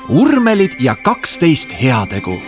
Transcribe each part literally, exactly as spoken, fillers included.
Urmelid ja kaksteist heategu.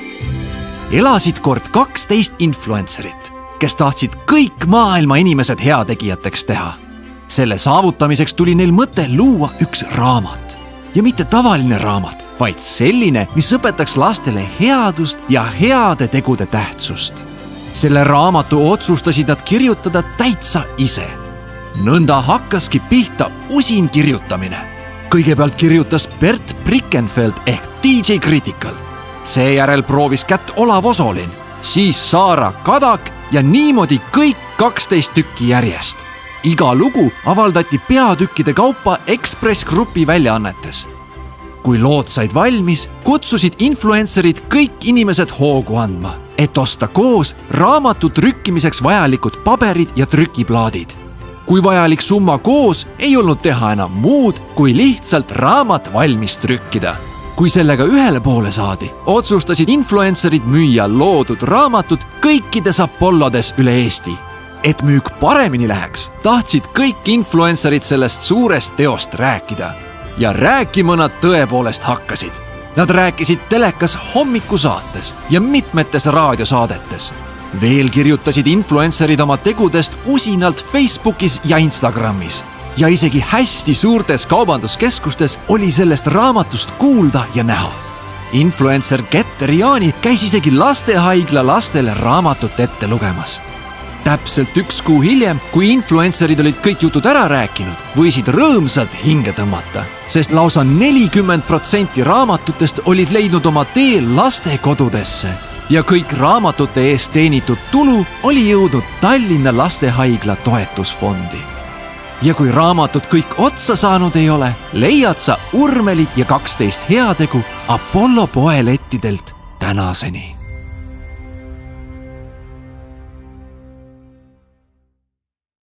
Elasid kord kaksteist influencerit, kes tahtsid kõik maailma inimesed heategijateks teha. Selle saavutamiseks tuli neil mõte luua üks raamat. Ja mitte tavaline raamat, vaid selline, mis õpetaks lastele headust ja heade tegude tähtsust. Selle raamatu otsustasid nad kirjutada täitsa ise. Nõnda hakkaski pihta usin kirjutamine. Kõigepealt kirjutas Bert Brickenfeld ehk D J Critical. Seejärel proovis kätt Olav Osolin, siis Saara Kadak ja niimoodi kõik kaksteist tükki järjest. Iga lugu avaldati peatükkide kaupa Ekspress Grupi väljaannetes. Kui lood said valmis, kutsusid influencerid kõik inimesed hoogu andma, et osta koos raamatu trükkimiseks vajalikud paberid ja trükiplaadid. Kui vajalik summa koos, ei olnud teha enam muud, kui lihtsalt raamat valmis trükkida. Kui sellega ühele poole saadi, otsustasid influencerid müüa loodud raamatut kõikides Apollodes üle Eesti. Et müük paremini läheks, tahtsid kõik influencerid sellest suurest teost rääkida. Ja rääkima nad tõepoolest hakkasid. Nad rääkisid telekas hommikusaates ja mitmetes raadiosaadetes. Veel kirjutasid influencerid oma tegudest usinalt Facebookis ja Instagramis. Ja isegi hästi suurtes kaubanduskeskustes oli sellest raamatust kuulda ja näha. Influencer Keter Jaani käis isegi lastehaigla lastele raamatut ette lugemas. Täpselt üks kuu hiljem, kui influencerid olid kõik jutud ära rääkinud, võisid rõõmsalt hinge tõmmata, sest lausa nelikümmend protsenti raamatutest olid leidnud oma tee lastekodudesse ja kõik raamatute eest teenitud tulu oli jõudnud Tallinna lastehaigla toetusfondi. Ja kui raamatud kõik otsa saanud ei ole, leiad sa Urmelid ja kaksteist heategu Apollo poelettidelt tänaseni.